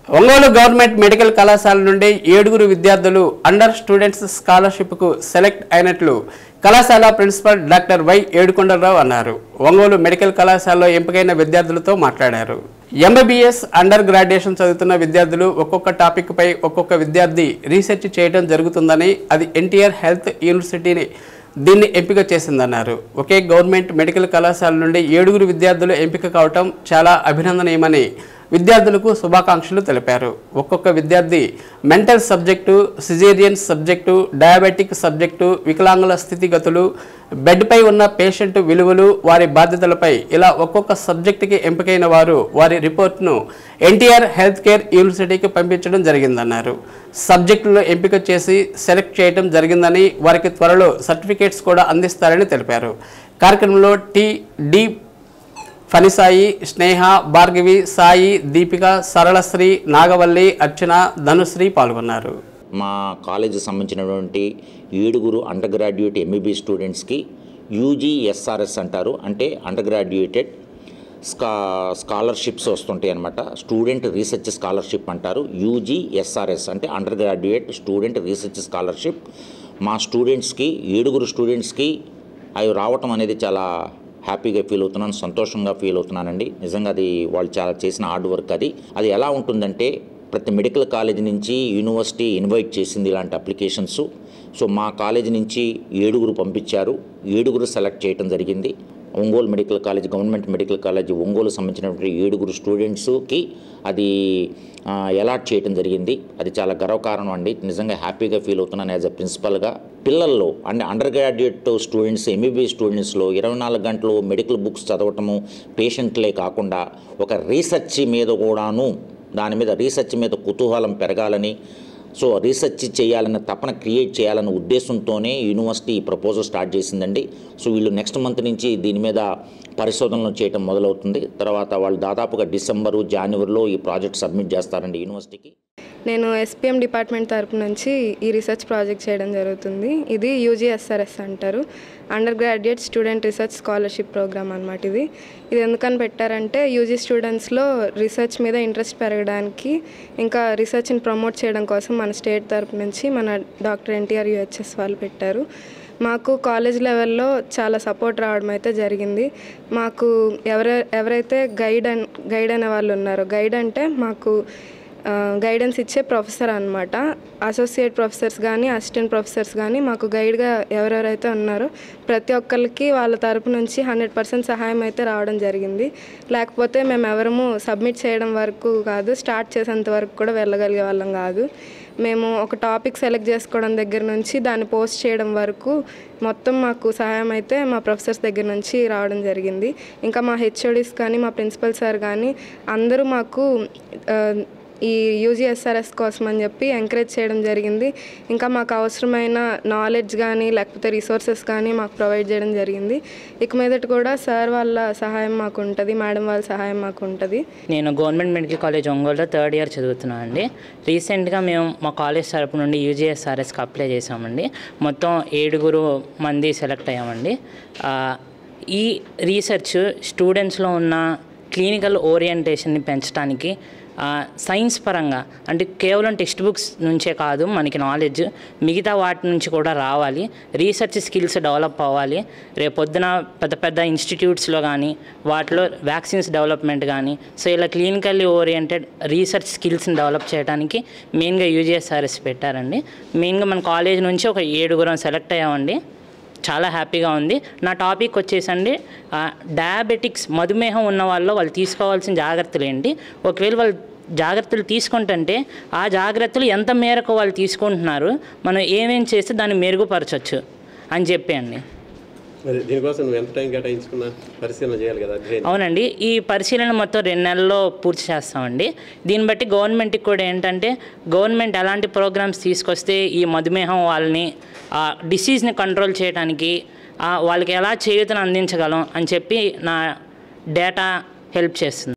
Ongole government medical కళాశాల నుండి 7 విద్యార్థులు అండర్ స్టూడెంట్స్ స్కాలర్షిప్కు సెలెక్ట్ అయినట్లు కళాశాల ప్రిన్సిపల్ డాక్టర్ వై ఏడుకొండలరావు అన్నారు. ఒంగోలు మెడికల్ కళాశాలలో ఎంపికైన విద్యార్థులతో మాట్లాడారు. ఎంబీబీఎస్ అండర్ గ్రాడ్యుయేషన్ చదువుతున్న విద్యార్థులు ఒక్కొక్క టాపిక్ పై ఒక్కొక్క విద్యార్థి రీసెర్చ్ చేయడం జరుగుతుందని, అది ఎన్టీఆర్ హెల్త్ యూనివర్సిటీని దీన్ని ఎంపిక చేసిందన్నారు. ఒకే గవర్నమెంట్ మెడికల్ కళాశాల నుండి 7 విద్యార్థులు ఎంపిక కావటం చాలా అభినందనీయమని విద్యార్థులకు శుభాకాంక్షలు తెలిపారు. ఒక్కొక్క విద్యార్థి mental subject, cesarean subject, diabetic subject, వికలాంగుల స్థితిగతులు, బెడ్పై ఉన్న పేషెంట్ విలువలు, వారి బాధ్యతలపై ఇలా ఒక్కొక్క సబ్జెక్టుకి ఎంపికైన వారు వారి రిపోర్ట్ను ఎన్టీఆర్ హెల్త్ కేర్ యూనివర్సిటీకి పంపించడం జరిగిందన్నారు. సబ్జెక్టులో ఎంపిక చేసి సెలెక్ట్ చేయడం జరిగిందని, వారికి త్వరలో సర్టిఫికేట్స్ కూడా అందిస్తారని తెలిపారు. కార్యక్రమంలో డి ఫణిసాయి, స్నేహ, భార్గవి, సాయి, దీపిక, సరళశ్రీ, నాగవల్లి, అర్చన, ధనుశ్రీ పాల్గొన్నారు. మా కాలేజీకి సంబంధించినటువంటి 7 అండర్ గ్రాడ్యుయేట్ ఎంబీబీ స్టూడెంట్స్కి యూజీఎస్ఆర్ఎస్ అంటారు, అంటే అండర్ గ్రాడ్యుయేటెడ్ స్కాలర్షిప్స్ వస్తుంటాయి అన్నమాట. స్టూడెంట్ రీసెర్చ్ స్కాలర్షిప్ అంటారు. యూజీఎస్ఆర్ఎస్ అంటే undergraduate student research scholarship. మా స్టూడెంట్స్కి 7 స్టూడెంట్స్కి అవి రావటం అనేది చాలా హ్యాపీగా ఫీల్ అవుతున్నాను, సంతోషంగా ఫీల్ అవుతున్నానండి. నిజంగా అది వాళ్ళు చాలా చేసిన హార్డ్ వర్క్. అది ఎలా ఉంటుందంటే, ప్రతి మెడికల్ కాలేజ్ నుంచి యూనివర్సిటీ ఇన్వైట్ చేసింది ఇలాంటి అప్లికేషన్స్. సో మా కాలేజ్ నుంచి 7 పంపించారు, 7 సెలెక్ట్ చేయడం జరిగింది. Ongole medical college, government medical college Ongole సంబంధించినటువంటి 7 స్టూడెంట్స్కి అది అలాట్ చేయడం జరిగింది. అది చాలా గర్వకారణం అండి. నిజంగా హ్యాపీగా ఫీల్ అవుతున్నాను యాజ్ ఎ ప్రిన్సిపల్గా. పిల్లల్లో అంటే అండర్ గ్రాడ్యుయేట్ స్టూడెంట్స్, ఎంబీబీ స్టూడెంట్స్లో 24 గంటలు మెడికల్ బుక్స్ చదవటము, పేషెంట్లే కాకుండా ఒక రీసెర్చ్ మీద కూడాను, దాని మీద రీసెర్చ్ మీద కుతూహలం పెరగాలని, సో రీసెర్చ్ చేయాలన్న తపన క్రియేట్ చేయాలన్న ఉద్దేశంతోనే యూనివర్సిటీ ఈ ప్రపోజల్ స్టార్ట్ చేసిందండి. సో వీళ్ళు నెక్స్ట్ మంత్ నుంచి దీని మీద పరిశోధనలు చేయడం మొదలవుతుంది. తర్వాత వాళ్ళు దాదాపుగా డిసెంబరు, జనవరిలో ఈ ప్రాజెక్ట్ సబ్మిట్ చేస్తారండి యూనివర్సిటీకి. నేను ఎస్పీఎం డిపార్ట్మెంట్ తరపు నుంచి ఈ రీసెర్చ్ ప్రాజెక్ట్ చేయడం జరుగుతుంది. ఇది యూజీఎస్ఆర్ఎస్ అంటారు, undergraduate student research scholarship program అనమాట. ఇది ఎందుకని పెట్టారంటే, యూజీ స్టూడెంట్స్లో రీసెర్చ్ మీద ఇంట్రెస్ట్ పెరగడానికి, ఇంకా రీసెర్చ్ని ప్రమోట్ చేయడం కోసం మన స్టేట్ తరపు నుంచి మన డాక్టర్ ఎన్టీఆర్ యూహెచ్ఎస్ వాళ్ళు పెట్టారు. మాకు కాలేజ్ లెవెల్లో చాలా సపోర్ట్ రావడం అయితే జరిగింది. మాకు ఎవరైతే గైడ్ అనే వాళ్ళు ఉన్నారో, గైడ్ అంటే మాకు గైడెన్స్ ఇచ్చే ప్రొఫెసర్ అనమాట. అసోసియేట్ ప్రొఫెసర్స్ కానీ, అసిస్టెంట్ ప్రొఫెసర్స్ కానీ మాకు గైడ్గా ఎవరెవరైతే ఉన్నారో ప్రతి ఒక్కరికి వాళ్ళ తరపు నుంచి 100% సహాయం అయితే రావడం జరిగింది. లేకపోతే మేము ఎవరము సబ్మిట్ చేయడం వరకు కాదు, స్టార్ట్ చేసేంత వరకు కూడా వెళ్ళగలిగే వాళ్ళం కాదు. మేము ఒక టాపిక్ సెలెక్ట్ చేసుకోవడం దగ్గర నుంచి దాన్ని పోస్ట్ చేయడం వరకు మొత్తం మాకు సహాయం అయితే మా ప్రొఫెసర్స్ దగ్గర నుంచి రావడం జరిగింది. ఇంకా మా హెచ్ఓడీస్ కానీ, మా ప్రిన్సిపల్ సార్ కానీ అందరూ మాకు ఈ యూజీఎస్ఆర్ఎస్ కోసం అని చెప్పి ఎంకరేజ్ చేయడం జరిగింది. ఇంకా మాకు అవసరమైన నాలెడ్జ్ కానీ లేకపోతే రిసోర్సెస్ కానీ మాకు ప్రొవైడ్ చేయడం జరిగింది. ఇక మీదట కూడా సార్ వాళ్ళ సహాయం మాకు ఉంటుంది, మేడం వాళ్ళ సహాయం మాకు ఉంటుంది. నేను గవర్నమెంట్ మెడికల్ కాలేజ్ ఒంగోలులో 3rd ఇయర్ చదువుతున్నాను అండి. రీసెంట్గా మేము మా కాలేజ్ తరపు నుండి యూజీఎస్ఆర్ఎస్కి అప్లై చేసామండి. మొత్తం 7 మంది సెలెక్ట్ అయ్యామండి. ఈ రీసెర్చ్ స్టూడెంట్స్లో ఉన్న క్లినికల్ ఓరియంటేషన్ని పెంచడానికి, సైన్స్ పరంగా అంటే కేవలం టెక్స్ట్ బుక్స్ నుంచే కాదు, మనకి నాలెడ్జ్ మిగతా వాటి నుంచి కూడా రావాలి. రీసెర్చ్ స్కిల్స్ డెవలప్ అవ్వాలి. రేపొద్దున పెద్ద పెద్ద ఇన్స్టిట్యూట్స్లో కానీ వాటిలో వ్యాక్సిన్స్ డెవలప్మెంట్ కానీ, సో ఇలా క్లినికల్లీ ఓరియంటెడ్ రీసెర్చ్ స్కిల్స్ని డెవలప్ చేయడానికి మెయిన్గా యూజీఎస్ఆర్ఎస్ పెట్టారండి. మెయిన్గా మన కాలేజ్ నుంచి ఒక 7 సెలెక్ట్ అయ్యామండి. చాలా హ్యాపీగా ఉంది. నా టాపిక్ వచ్చేసండి డయాబెటిక్స్, మధుమేహం ఉన్న వాళ్ళు తీసుకోవాల్సిన జాగ్రత్తలు ఏంటి, ఒకవేళ వాళ్ళు జాగ్రత్తలు తీసుకుంటుంటే ఆ జాగ్రత్తలు ఎంత మేరకు వాళ్ళు తీసుకుంటున్నారు, మనం ఏమేం చేస్తే దాన్ని మెరుగుపరచవచ్చు అని చెప్పండి. దీనికోసం ఎంత టైం కేటాయించుకున్నా పరిశీలన చేయాలి కదా? అవునండి, ఈ పరిశీలన మొత్తం 2 నెలల్లో పూర్తి చేస్తామండి. దీన్ని బట్టి గవర్నమెంట్కి కూడా ఏంటంటే, గవర్నమెంట్ ఎలాంటి ప్రోగ్రామ్స్ తీసుకొస్తే ఈ మధుమేహం వాళ్ళని డిసీజ్ని కంట్రోల్ చేయడానికి వాళ్ళకి ఎలా చేయూతను అందించగలం అని చెప్పి నా డేటా హెల్ప్ చేస్తుంది.